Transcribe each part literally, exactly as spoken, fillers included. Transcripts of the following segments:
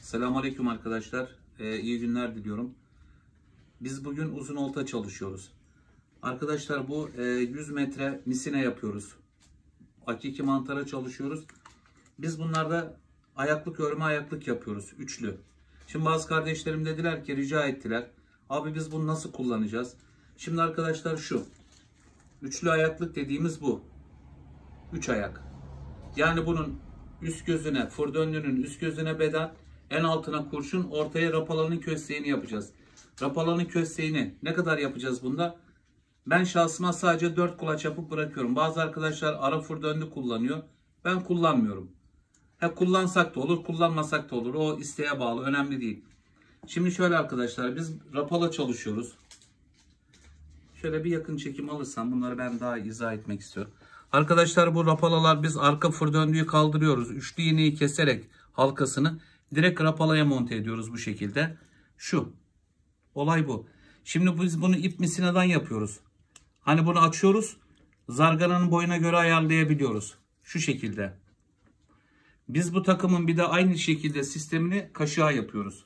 Selamünaleyküm arkadaşlar. Ee, iyi günler diliyorum. Biz bugün uzun olta çalışıyoruz. Arkadaşlar bu e, yüz metre misine yapıyoruz. Hakiki mantara çalışıyoruz. Biz bunlarda ayaklık örme ayaklık yapıyoruz. Üçlü. Şimdi bazı kardeşlerim dediler ki rica ettiler. Abi biz bunu nasıl kullanacağız? Şimdi arkadaşlar şu. Üçlü ayaklık dediğimiz bu. Üç ayak. Yani bunun üst gözüne, fırdönlünün üst gözüne beden, en altına kurşun, ortaya rapalanın kösteğini yapacağız. Rapalanın kösteğini ne kadar yapacağız bunda? Ben şahsıma sadece dört kulaç yapıp bırakıyorum. Bazı arkadaşlar ara fırdönlü kullanıyor. Ben kullanmıyorum. He, kullansak da olur, kullanmasak da olur. O isteğe bağlı, önemli değil. Şimdi şöyle arkadaşlar, biz rapala çalışıyoruz. Şöyle bir yakın çekim alırsam bunları ben daha izah etmek istiyorum. Arkadaşlar bu rapalalar biz arka fırdöndüğü kaldırıyoruz. Üçlü iğneyi keserek halkasını direkt rapalaya monte ediyoruz bu şekilde. Şu. Olay bu. Şimdi biz bunu ip misinadan yapıyoruz. Hani bunu açıyoruz. Zargananın boyuna göre ayarlayabiliyoruz. Şu şekilde. Biz bu takımın bir de aynı şekilde sistemini kaşığa yapıyoruz.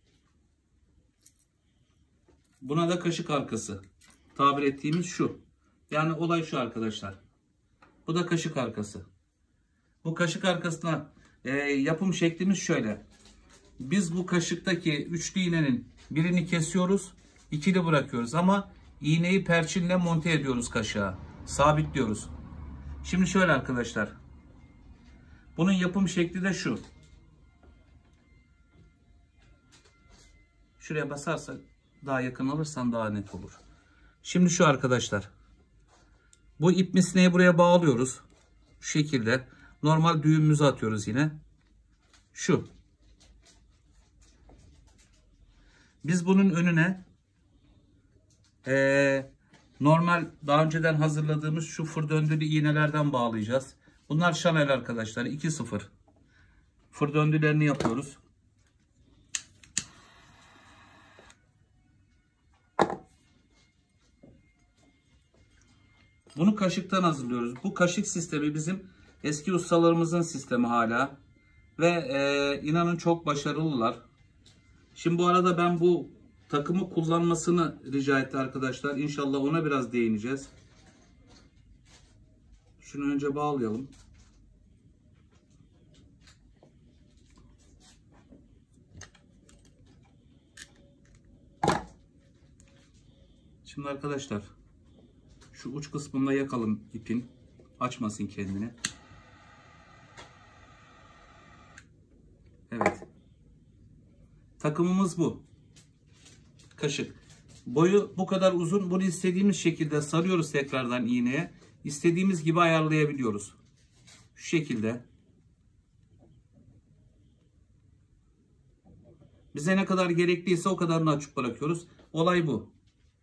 Buna da kaşık arkası. Tabir ettiğimiz şu. Yani olay şu arkadaşlar. Bu da kaşık arkası. Bu kaşık arkasına e, yapım şeklimiz şöyle. Biz bu kaşıktaki üçlü iğnenin birini kesiyoruz. İkili bırakıyoruz ama iğneyi perçinle monte ediyoruz kaşığa. Sabitliyoruz. Şimdi şöyle arkadaşlar. Bunun yapım şekli de şu. Şuraya basarsak daha yakın alırsan daha net olur. Şimdi şu arkadaşlar. Bu ip misineyi buraya bağlıyoruz. Şu şekilde. Normal düğümümüzü atıyoruz yine. Şu. Biz bunun önüne ee, normal daha önceden hazırladığımız şu fırdöndülü iğnelerden bağlayacağız. Bunlar Chanel arkadaşlar. iki sıfır. Fırdöndülerini yapıyoruz. Bunu kaşıktan hazırlıyoruz. Bu kaşık sistemi bizim eski ustalarımızın sistemi hala. Ve e, inanın çok başarılılar. Şimdi bu arada ben bu takımı kullanmasını rica etti arkadaşlar. İnşallah ona biraz değineceğiz. Şunu önce bağlayalım. Şimdi arkadaşlar şu uç kısmında yakalım ipin. Açmasın kendini. Evet. Takımımız bu. Kaşık. Boyu bu kadar uzun. Bunu istediğimiz şekilde sarıyoruz tekrardan iğneye. İstediğimiz gibi ayarlayabiliyoruz. Şu şekilde. Bize ne kadar gerekliyse o kadarını açıp bırakıyoruz. Olay bu.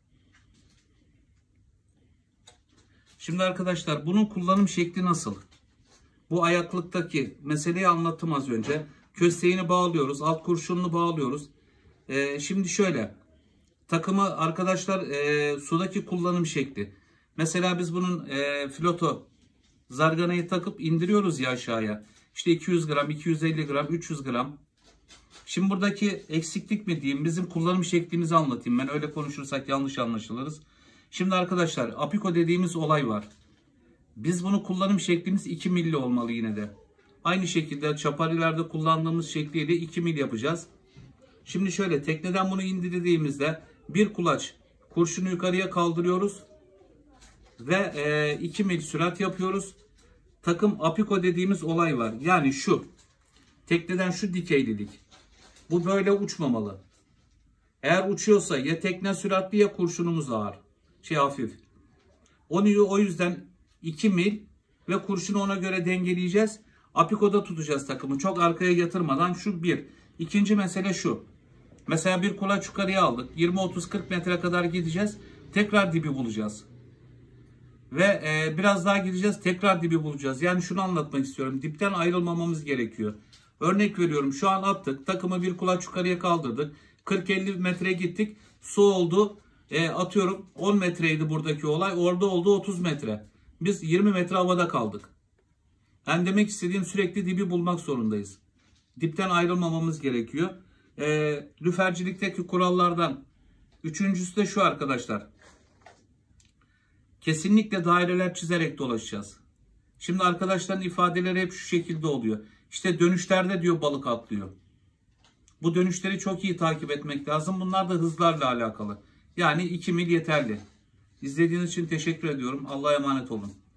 Şimdi arkadaşlar bunun kullanım şekli nasıl? Bu ayaklıktaki meseleyi anlattım az önce. Kösteğini bağlıyoruz. Alt kurşununu bağlıyoruz. Ee, şimdi şöyle. Takımı arkadaşlar e, sudaki kullanım şekli. Mesela biz bunun e, floto zarganayı takıp indiriyoruz ya aşağıya. İşte iki yüz gram, iki yüz elli gram, üç yüz gram. Şimdi buradaki eksiklik mi diyeyim? Bizim kullanım şeklimizi anlatayım. Ben öyle konuşursak yanlış anlaşılırız. Şimdi arkadaşlar apiko dediğimiz olay var. Biz bunu kullanım şeklimiz iki milli olmalı yine de. Aynı şekilde çaparilerde kullandığımız şekliyle iki mil yapacağız. Şimdi şöyle tekneden bunu indirdiğimizde bir kulaç kurşunu yukarıya kaldırıyoruz. Ve iki mil sürat yapıyoruz. Takım apiko dediğimiz olay var. Yani şu. Tekneden şu dikeylilik. Bu böyle uçmamalı. Eğer uçuyorsa ya tekne süratli ya kurşunumuz ağır. Şey hafif. Onu o yüzden iki mil ve kurşunu ona göre dengeleyeceğiz. Apiko'da tutacağız takımı. Çok arkaya yatırmadan şu bir. İkinci mesele şu. Mesela bir kulaç yukarıya aldık. yirmi otuz kırk metre kadar gideceğiz. Tekrar dibi bulacağız. Ve e, biraz daha gideceğiz. Tekrar dibi bulacağız. Yani şunu anlatmak istiyorum. Dipten ayrılmamamız gerekiyor. Örnek veriyorum. Şu an attık. Takımı bir kulaç yukarıya kaldırdık. kırk elli metre gittik. Su oldu. E, atıyorum on metreydi buradaki olay. Orada oldu otuz metre. Biz yirmi metre havada kaldık. Yani demek istediğim sürekli dibi bulmak zorundayız. dipten ayrılmamamız gerekiyor. E, lüfercilikteki kurallardan üçüncüsü de şu arkadaşlar. Kesinlikle daireler çizerek dolaşacağız. Şimdi arkadaşların ifadeleri hep şu şekilde oluyor. İşte dönüşlerde diyor balık atlıyor. Bu dönüşleri çok iyi takip etmek lazım. Bunlar da hızlarla alakalı. Yani iki mil yeterli. İzlediğiniz için teşekkür ediyorum. Allah'a emanet olun.